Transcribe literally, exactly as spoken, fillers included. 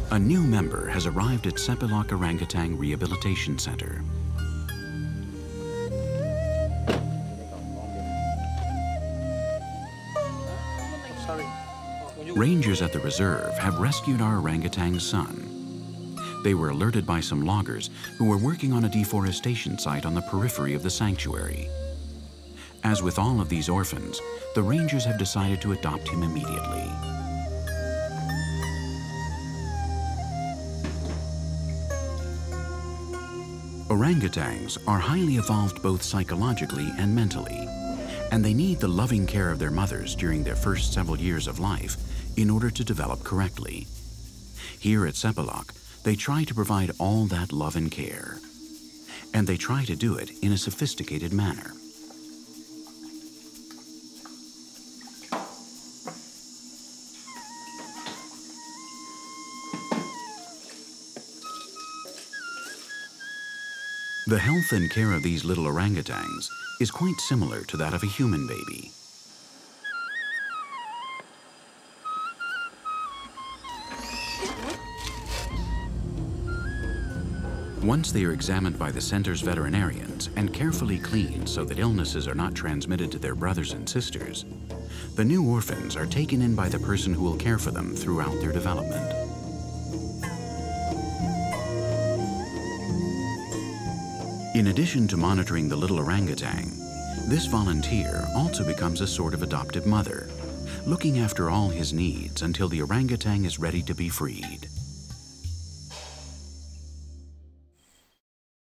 A new member has arrived at Sepilok Orangutan Rehabilitation Center. Rangers at the reserve have rescued our orangutan's son. They were alerted by some loggers who were working on a deforestation site on the periphery of the sanctuary. As with all of these orphans, the rangers have decided to adopt him immediately. Orangutans are highly evolved both psychologically and mentally, and they need the loving care of their mothers during their first several years of life in order to develop correctly. Here at Sepilok, they try to provide all that love and care, and they try to do it in a sophisticated manner. The health and care of these little orangutans is quite similar to that of a human baby. Once they are examined by the center's veterinarians and carefully cleaned so that illnesses are not transmitted to their brothers and sisters, the new orphans are taken in by the person who will care for them throughout their development. In addition to monitoring the little orangutan, this volunteer also becomes a sort of adoptive mother, looking after all his needs until the orangutan is ready to be freed.